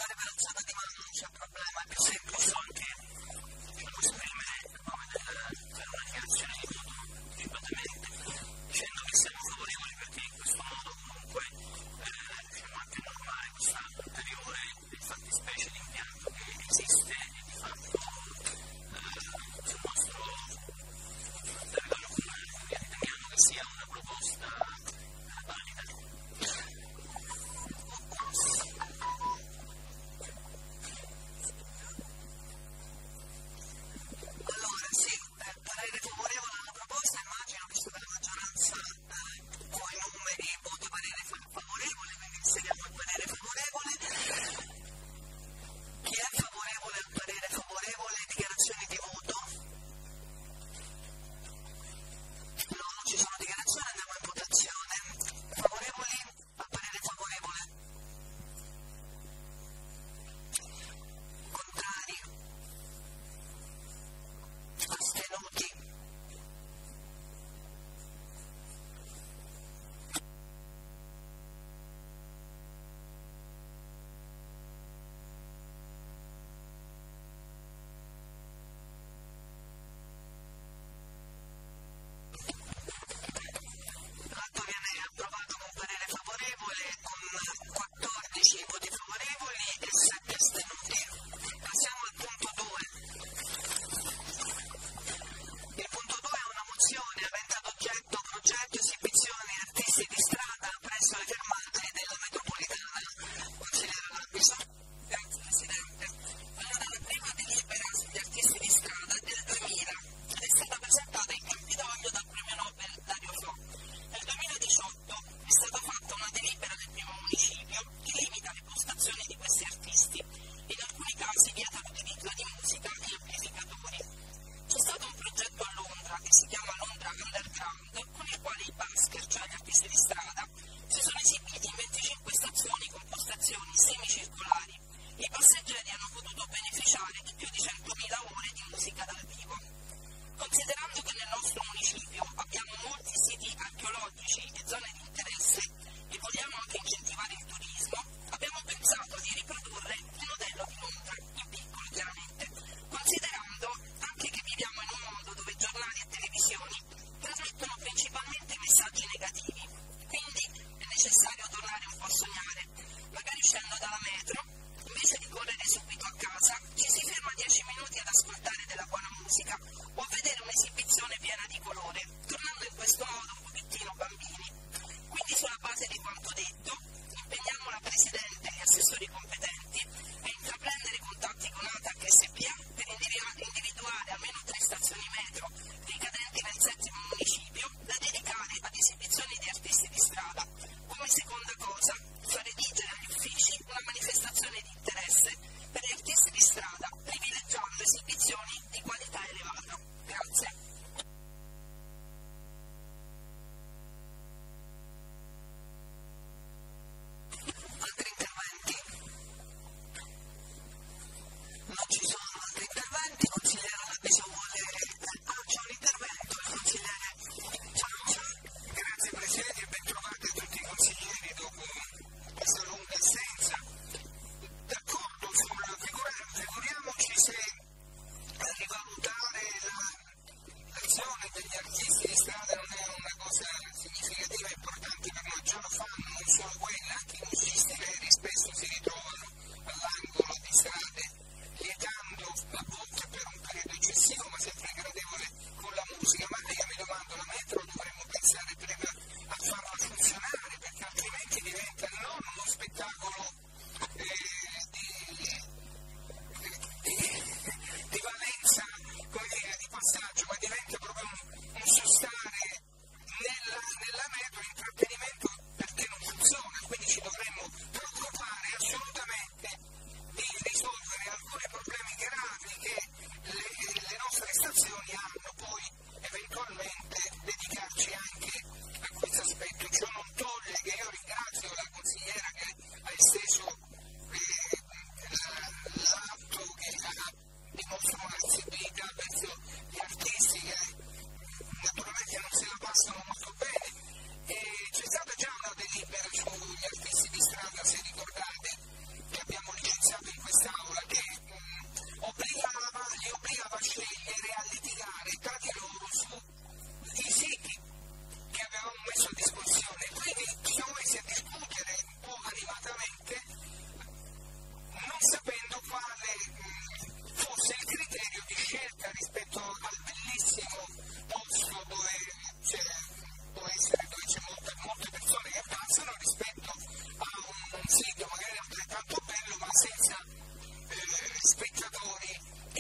votare per alzata di mano, non c'è problema, è più semplice. Posso anche esprimere il nome per una dichiarazione di voto privatamente, dicendo che siamo favorevoli perché in questo modo comunque riusciamo anche a normare questa ulteriore fattispecie di impianto che esiste e di fatto sul nostro territorio comunale, quindi riteniamo che sia una proposta valida.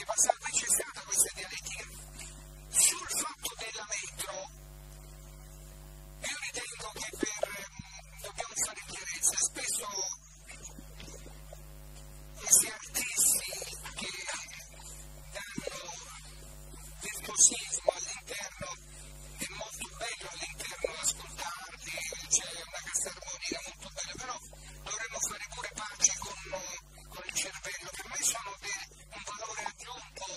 qualche passaggio c'è stata questa dialettica. Sul fatto della metro, io ritengo che dobbiamo fare chiarezza, spesso questi artisti che danno virtuosismo all'interno, è molto bello all'interno ascoltarli, c'è una cassa armonica molto bella, però dovremmo fare pure pace con il cervello, per me sono un valore aggiunto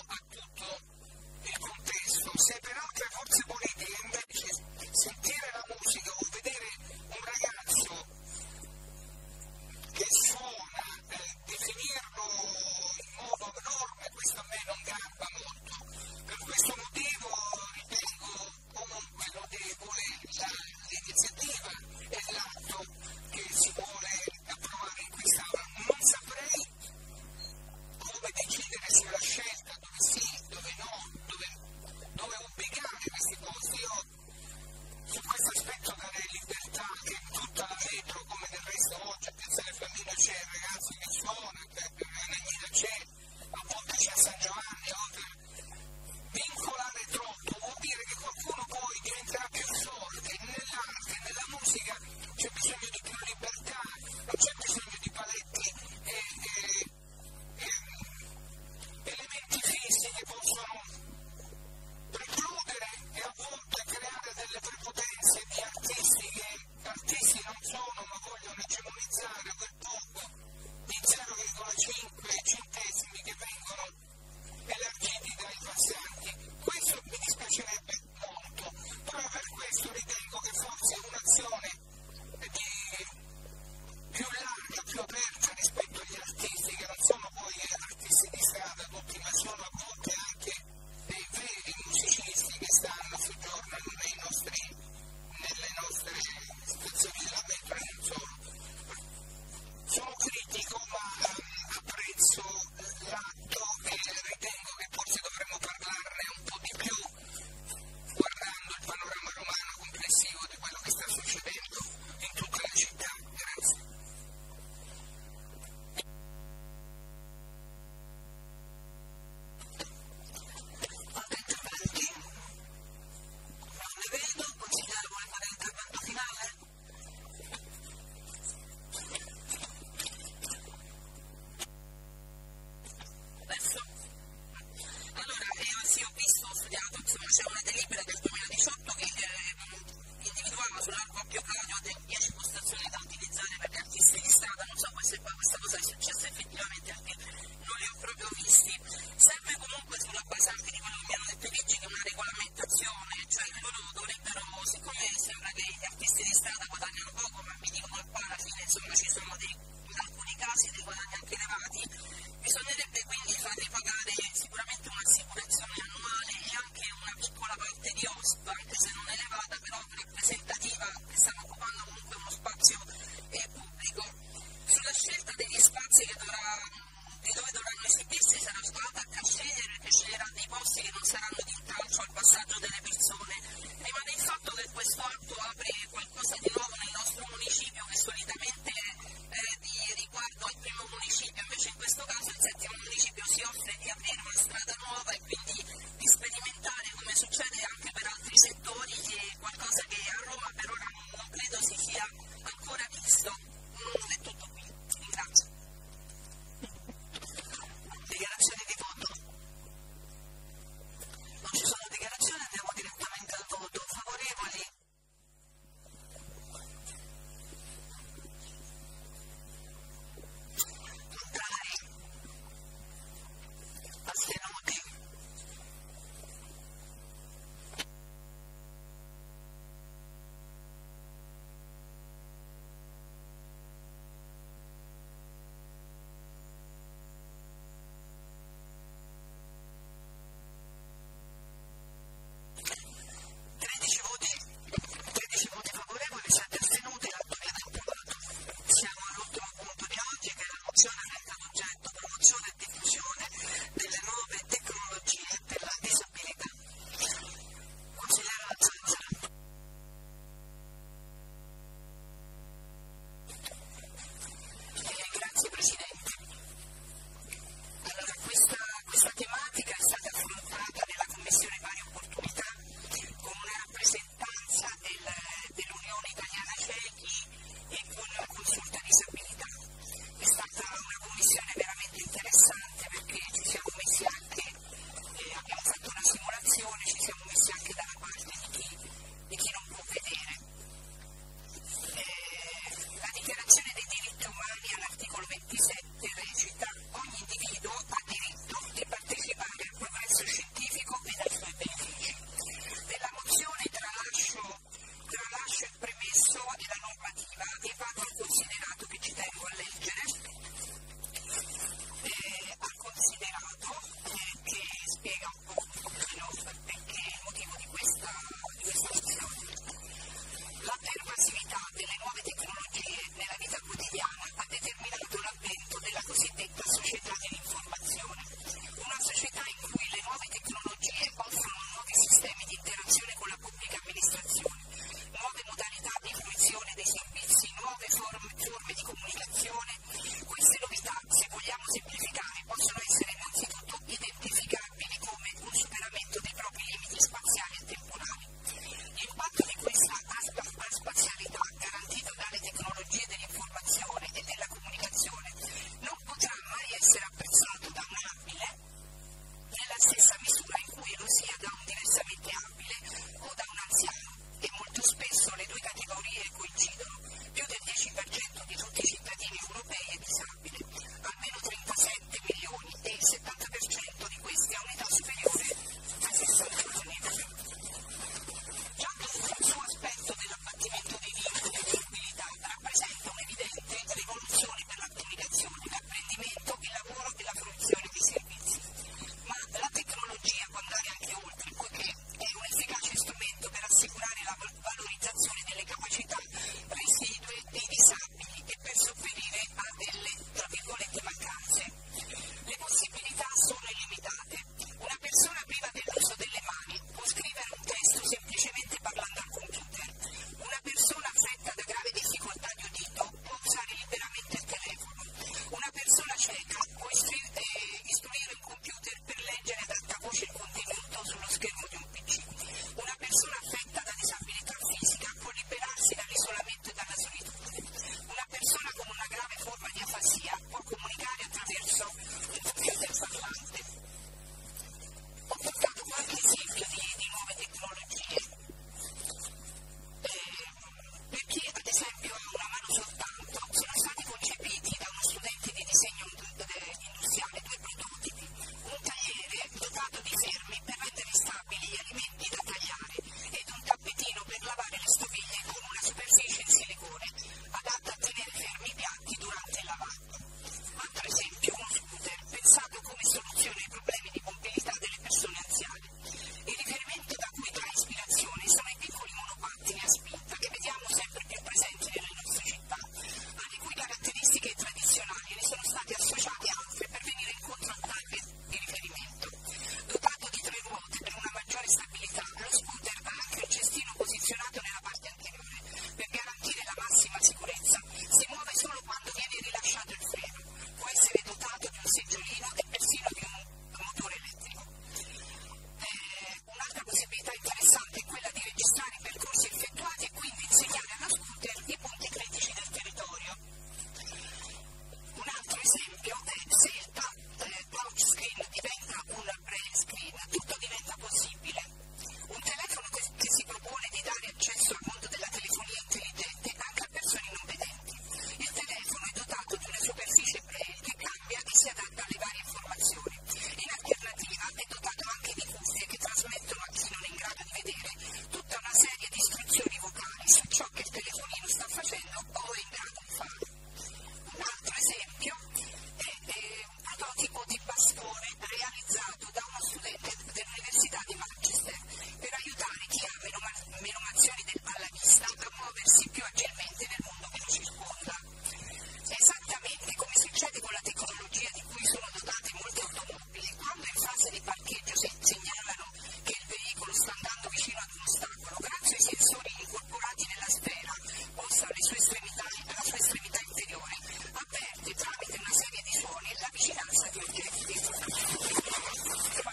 istruire un computer per leggere ad alta voce il contenuto sullo schermo di un PC. Una persona affetta da disabilità fisica può liberarsi dall'isolamento e dalla solitudine. Una persona con una grave forma di afasia può comunicare attraverso un computer parlante. Ho portato qualche esempio di nuove tecnologie. Per chi ad esempio ha una mano soltanto, sono stati concepiti da uno studente di disegno industriale due prototipi: un tagliere dotato di fermi per rendere stabili gli alimenti da tagliare ed un tappetino per lavare le stoviglie con una superficie in silicone adatta a tenere fermi i piatti durante il lavaggio. Altro esempio, uno scooter pensato come soluzione ai problemi di mobilità delle persone anziane. Il riferimento da cui trae ispirazione sono i piccoli monopattini a spinta che vediamo sempre più presenti nelle nostre città, alle cui caratteristiche tradizionali ne sono state associate altre per venire incontro al target di riferimento. Dotato di 3 ruote per una maggiore stabilità, lo scooter ha anche un cestino posizionato nella parte anteriore per garantire la massima sicurezza. Si muove solo quando viene rilasciato il freno. Può essere dotato di un seggiolino e persino di un motore elettrico. Un'altra possibilità interessante è quella di registrare i percorsi effettuati e quindi insegnare allo scooter i punti critici del territorio. Un altro esempio è se il touch screen diventa un braille screen, tutto diventa possibile. Un telefono che si propone di dare accesso al mondo della telefonia intelligente anche a persone non vedenti. Il telefono è dotato di una superficie braille che cambia e si adatta alle varie informazioni. In alternativa è dotato anche di cuffie che trasmettono a chi non è in grado di vedere tutta una serie di istruzioni vocali su ciò che il telefonino sta facendo o è in grado di fare. Un altro esempio è un prototipo di bastone realizzato da uno studente dell'Università di Manchester per aiutare chi ha menomazioni alla vista a muoversi più agilmente nel mondo che lo circonda. Esattamente come succede con la tecnologia di cui sono dotate molte automobili, quando in fase di parcheggio segnalano che il veicolo sta andando vicino ad un ostacolo, grazie ai sensori incorporati nella sfera posta alla sua estremità inferiore, avverte tramite una serie di suoni la vicinanza di oggetti.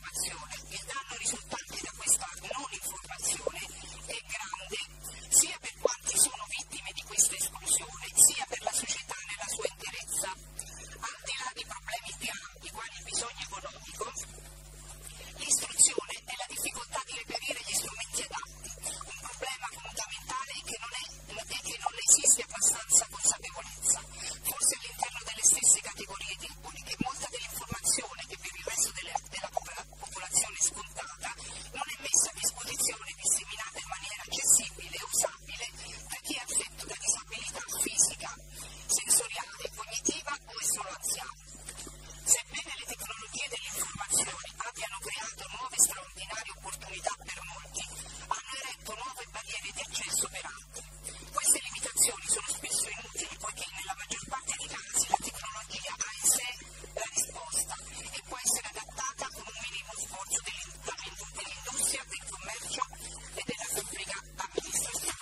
informazione. Il danno risultante da questa non informazione è grande sia per quanti sono vittime di questa esclusione, sia per la società nella sua interezza. Al di là di problemi più ampi, quali il bisogno economico, l'istruzione e la difficoltà di reperire gli strumenti adatti. Un problema fondamentale è che non esiste abbastanza consapevolezza, forse all'interno delle stesse categorie deboli, che molta dell'informazione che per il resto della popolazione è scontata non è messa a disposizione e disseminata in maniera accessibile e usabile da chi è affetto da disabilità fisica, sensoriale, cognitiva o è solo anziano. Sebbene le tecnologie dell'informazione abbiano creato nuove straordinarie opportunità per molti, hanno eretto nuove barriere di accesso per altri. Queste limitazioni sono spesso inutili poiché nella maggior parte dei casi la tecnologia ha in sé la risposta e può essere adattata con un minimo sforzo dell'industria, del commercio e della pubblica amministrazione.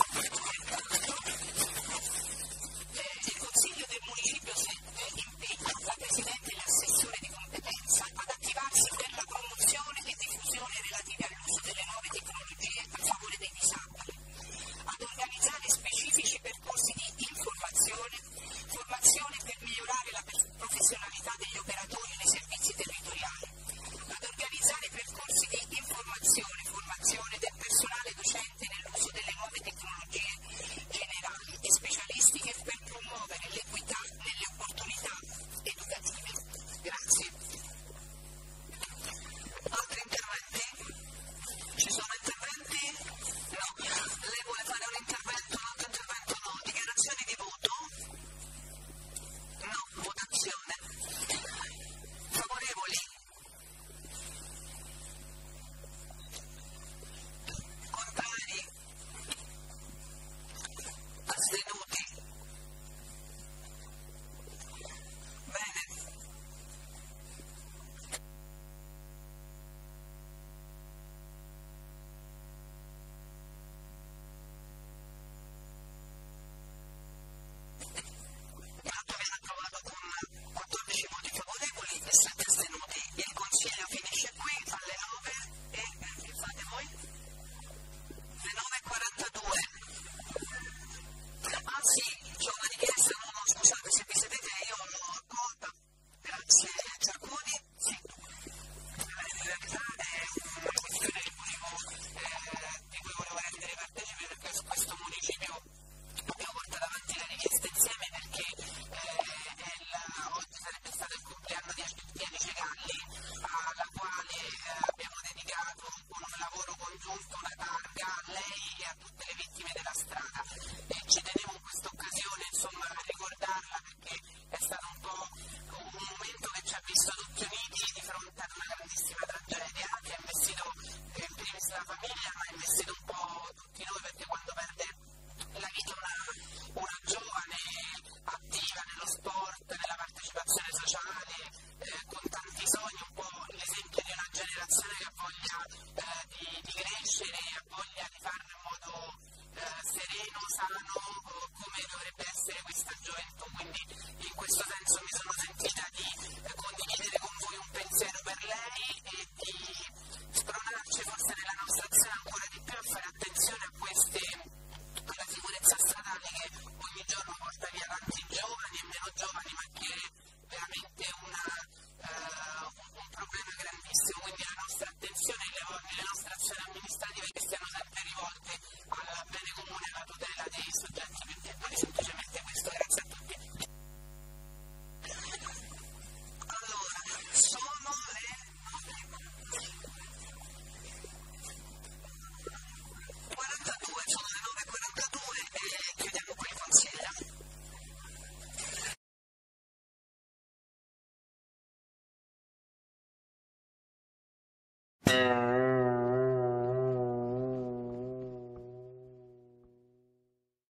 Il Consiglio del Municipio impegna la Presidente e l'assessore di competenza ad attivarsi per la promozione e diffusione relative all'uso delle nuove tecnologie a favore dei disabili, ad organizzare specifici percorsi di informazione, formazione per migliorare la professionalità degli operatori nei servizi territoriali, ad organizzare percorsi di informazione, formazione del personale docente nell'uso delle nuove tecnologie generali e specialistiche per promuovere l'equità nelle opportunità educative. Grazie. Altri interventi? Ci sono interventi? No. Lei vuole fare un intervento, un altro intervento no. Dichiarazioni di voto? No. Votazione. Favorevoli? Contrari? Astenuti? Bene. L'atto viene approvato con 14 voti favorevoli e 7 astenuti. Il Consiglio finisce qui alle 9 e che fate voi? Le 9:42. Ah sì, c'è una richiesta, no, scusate, se vi sedete io l'ho accolta. Grazie. Cerconi? Sì. In realtà è una questione di cui volevo rendere partecipe perché su questo municipio abbiamo portato avanti la richiesta insieme perché oggi sarebbe stato il compleanno di Alice Galli, alla quale abbiamo dedicato con un lavoro congiunto una targa a lei e a tutte le vittime della strada e ci tenevo in questa occasione insomma a ricordarla perché è stato un po' un momento che ci ha visto tutti uniti di fronte ad una grandissima tragedia che ha investito in primis la famiglia ma ha investito un po' tutti noi perché quando perde la vita una giovane attiva nello sport, nella partecipazione sociale, con tanti sogni, un po' l'esempio di una generazione che ha voglia di crescere, ha voglia di farlo in modo sereno, sano, come dovrebbe essere questa gioventù, quindi in questo senso mi